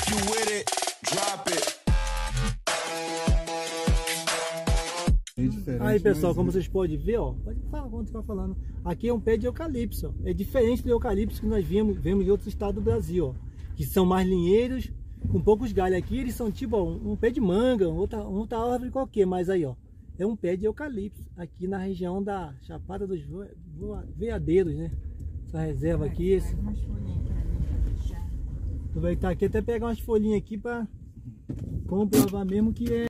If you with it, drop it. Aí pessoal, como vocês podem ver, ó, pode falar quando você vai falando. Aqui é um pé de eucalipto, ó. É diferente do eucalipto que nós vemos em outros estados do Brasil, ó, que são mais linheiros, com poucos galhos. Aqui eles são tipo ó, um pé de manga, outra árvore qualquer, mas aí ó, é um pé de eucalipto aqui na região da Chapada dos Veadeiros, né? Essa reserva aqui, esse. Tu vai estar aqui até pegar umas folhinhas aqui para comprovar mesmo que é